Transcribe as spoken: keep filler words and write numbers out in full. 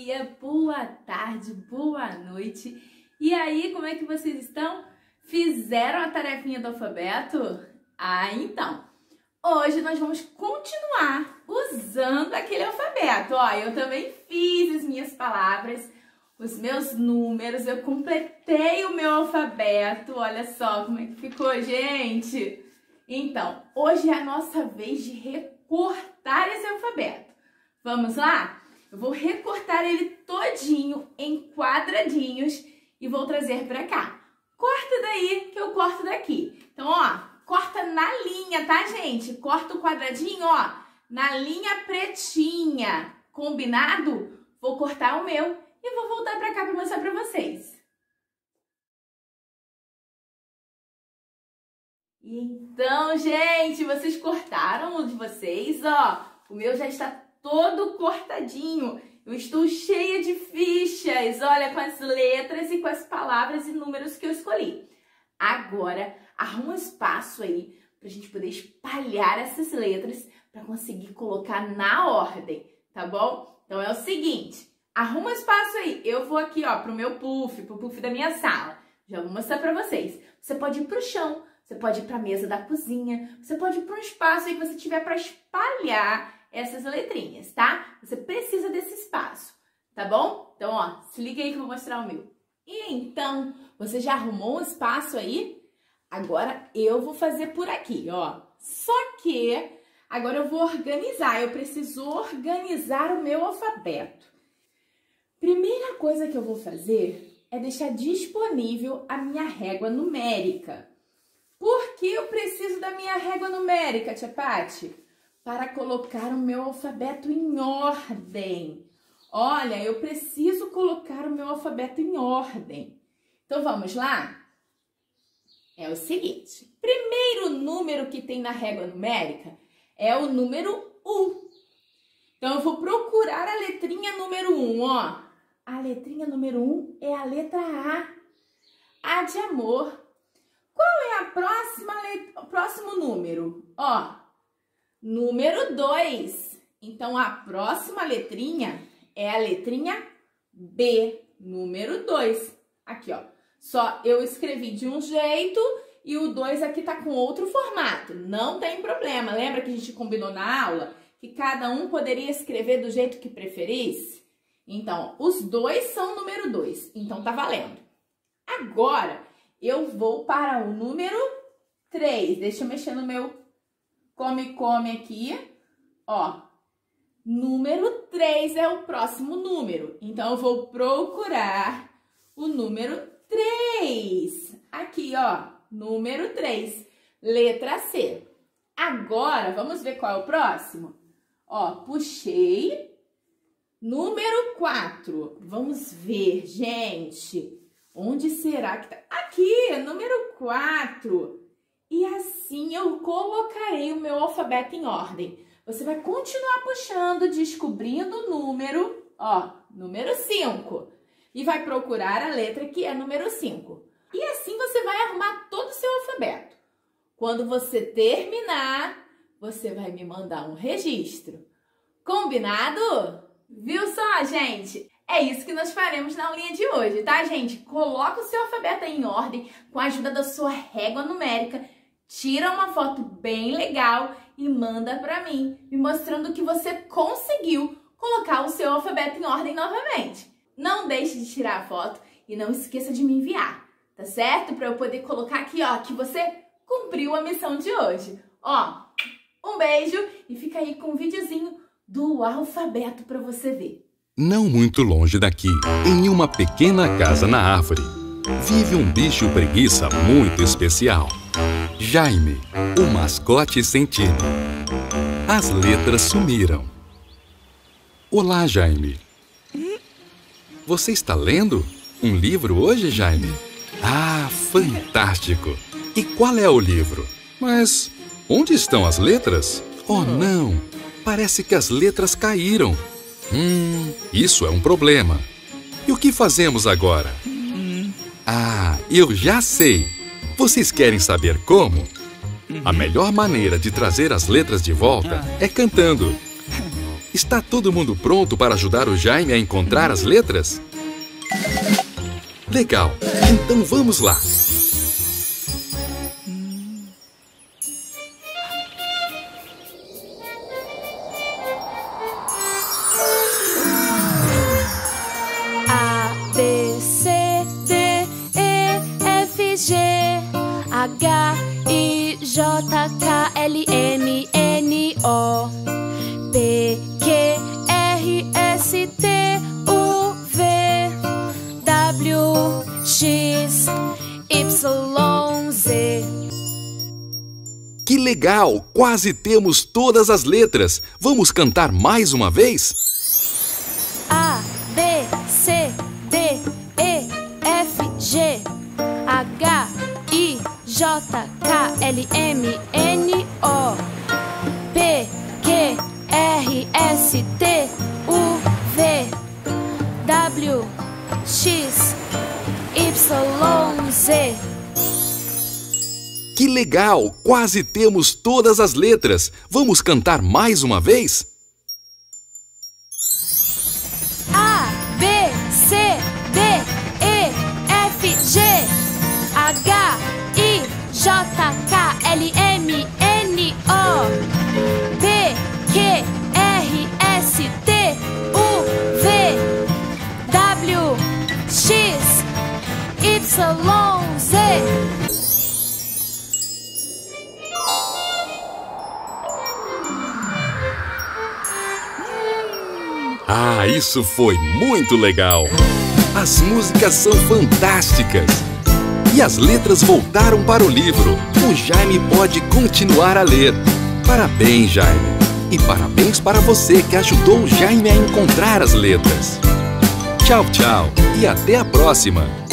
dia, boa tarde, boa noite. E aí, como é que vocês estão? Fizeram a tarefinha do alfabeto? Ah, então, hoje nós vamos continuar usando aquele alfabeto. Ó, eu também fiz as minhas palavras, os meus números, eu completei o meu alfabeto. Olha só como é que ficou, gente. Então, hoje é a nossa vez de recortar esse alfabeto. Vamos lá? Eu vou recortar ele todinho em quadradinhos e vou trazer para cá. Corta daí que eu corto daqui. Então, ó, corta na linha, tá, gente? Corta o quadradinho, ó, na linha pretinha. Combinado? Vou cortar o meu e vou voltar para cá para mostrar para vocês. Então, gente, vocês cortaram o de vocês, ó. O meu já está todo cortadinho. Eu estou cheia de fichas, olha, com as letras e com as palavras e números que eu escolhi. Agora, arruma um espaço aí para a gente poder espalhar essas letras para conseguir colocar na ordem, tá bom? Então é o seguinte, arruma um espaço aí. Eu vou aqui, ó, pro meu puff, pro puff da minha sala. Já vou mostrar para vocês. Você pode ir pro chão, você pode ir para a mesa da cozinha, você pode ir para um espaço aí que você tiver para espalhar essas letrinhas, tá? Você precisa desse espaço, tá bom? Então, ó, se liga aí que eu vou mostrar o meu. E então, você já arrumou um espaço aí? Agora eu vou fazer por aqui, ó. Só que agora eu vou organizar, eu preciso organizar o meu alfabeto. Primeira coisa que eu vou fazer é deixar disponível a minha régua numérica. Por que eu preciso da minha régua numérica, tia Pati? Para colocar o meu alfabeto em ordem. Olha, eu preciso colocar o meu alfabeto em ordem. Então, vamos lá? É o seguinte, primeiro número que tem na régua numérica é o número um. Então, eu vou procurar a letrinha número um, ó. A letrinha número um é a letra A. A de amor. Qual é a próxima let... o próximo número? Ó, número dois. Então, a próxima letrinha é a letrinha B, número dois. Aqui, ó. Só eu escrevi de um jeito e o dois aqui tá com outro formato. Não tem problema. Lembra que a gente combinou na aula que cada um poderia escrever do jeito que preferisse? Então, os dois são número dois. Então, tá valendo. Agora, eu vou para o número três. Deixa eu mexer no meu come-come aqui. Ó, número três é o próximo número. Então, eu vou procurar o número três. Aqui, ó, número três. Letra C. Agora, vamos ver qual é o próximo? Ó, puxei. Número quatro. Vamos ver, gente. Onde será que tá? Aqui, número quatro. E assim eu colocarei o meu alfabeto em ordem. Você vai continuar puxando, descobrindo o número, ó, número cinco. E vai procurar a letra que é número cinco. E assim você vai arrumar todo o seu alfabeto. Quando você terminar, você vai me mandar um registro. Combinado? Viu só, gente? É isso que nós faremos na aulinha de hoje, tá, gente? Coloca o seu alfabeto aí em ordem com a ajuda da sua régua numérica. Tira uma foto bem legal e manda pra mim, me mostrando que você conseguiu colocar o seu alfabeto em ordem novamente. Não deixe de tirar a foto e não esqueça de me enviar, tá certo? Para eu poder colocar aqui, ó, que você cumpriu a missão de hoje. Ó, um beijo e fica aí com um videozinho do alfabeto para você ver. Não muito longe daqui, em uma pequena casa na árvore, vive um bicho preguiça muito especial. Jaime, o mascote sentido. As letras sumiram. Olá, Jaime. Você está lendo um livro hoje, Jaime? Ah, fantástico! E qual é o livro? Mas onde estão as letras? Oh, não! Parece que as letras caíram. Hum, isso é um problema. E o que fazemos agora? Ah, eu já sei! Vocês querem saber como? A melhor maneira de trazer as letras de volta é cantando. Está todo mundo pronto para ajudar o Jaime a encontrar as letras? Legal! Então vamos lá! A, B, C, D, E, F, G, H, I, J, K, L, M, N, O, P, Q, R, S, T, U, V, W, X, Y, Z. Que legal! Quase temos todas as letras! Vamos cantar mais uma vez? A, B, C, D, E, F, G, H, I, J, K, L, M, N, O, P, Q, R, S, T, U, V, W, X, Y, Z. Que legal! Quase temos todas as letras! Vamos cantar mais uma vez? A, B, C, D, E, F, G, H, I, J, K, L, M, N, O, P, Q, R, S, T, U, V, W, X, Y, Z. Ah, isso foi muito legal! As músicas são fantásticas! E as letras voltaram para o livro. O Jaime pode continuar a ler. Parabéns, Jaime! E parabéns para você que ajudou o Jaime a encontrar as letras. Tchau, tchau e até a próxima!